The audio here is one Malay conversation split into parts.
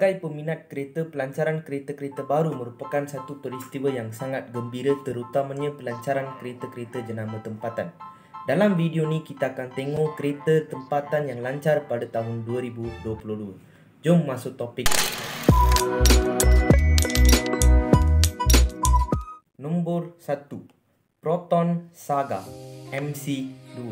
Sebagai peminat kereta, pelancaran kereta-kereta baru merupakan satu peristiwa yang sangat gembira, terutamanya pelancaran kereta-kereta jenama tempatan. Dalam video ni kita akan tengok kereta tempatan yang lancar pada tahun 2022. Jom masuk topik. Nombor 1. Proton Saga MC2.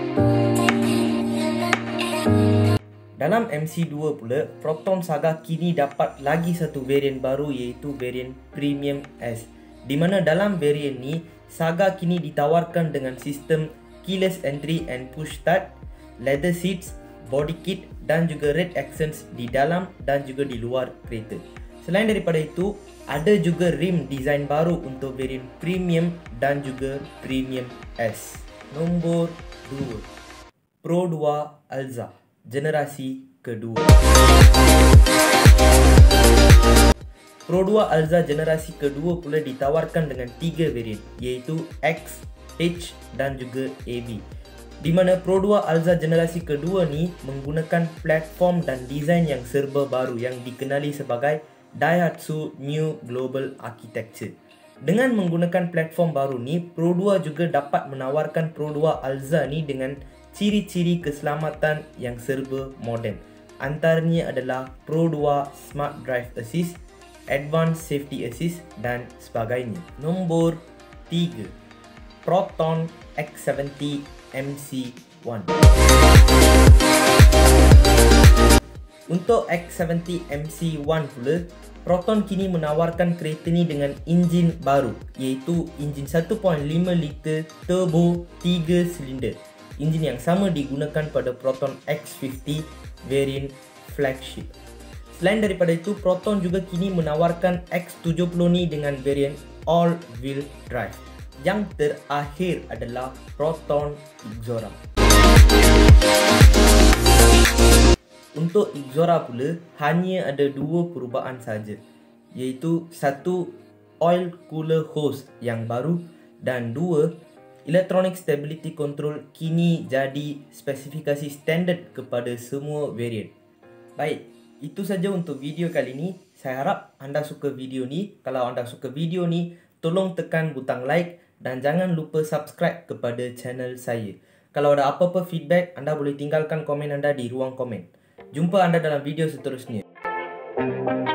Dalam MC2 pula, Proton Saga kini dapat lagi satu varian baru, iaitu varian Premium S, di mana dalam varian ni Saga kini ditawarkan dengan sistem keyless entry and push start, leather seats, body kit dan juga red accents di dalam dan juga di luar kereta. Selain daripada itu, ada juga rim design baru untuk varian Premium dan juga Premium S. Nombor 2. Pro 2 Alza generasi kedua. Pro 2 Alza generasi kedua pula ditawarkan dengan 3 varian, iaitu X, H dan juga AB. Di mana Pro 2 Alza generasi kedua ni menggunakan platform dan desain yang serba baru yang dikenali sebagai Daihatsu New Global Architecture. Dengan menggunakan platform baru ni, Pro 2 juga dapat menawarkan Pro 2 Alza ni dengan ciri-ciri keselamatan yang serba moden. Antaranya adalah Pro 2 Smart Drive Assist, Advanced Safety Assist dan sebagainya. Nombor 3. Proton X70 MC1. Untuk X70 MC1 pula, Proton kini menawarkan kereta ni dengan enjin baru, iaitu enjin 1.5 liter turbo 3 silinder. Enjin yang sama digunakan pada Proton X50 variant flagship. Selain daripada itu, Proton juga kini menawarkan X70 ni dengan variant all-wheel drive. Yang terakhir adalah Proton Ixora. Untuk Ixora pula, hanya ada 2 perubahan saja, iaitu 1. Oil cooler hose yang baru dan 2. Electronic Stability Control kini jadi spesifikasi standard kepada semua varian. Baik, itu saja untuk video kali ini. Saya harap anda suka video ni. Kalau anda suka video ni, tolong tekan butang like dan jangan lupa subscribe kepada channel saya. Kalau ada apa-apa feedback, anda boleh tinggalkan komen anda di ruang komen. Jumpa anda dalam video seterusnya.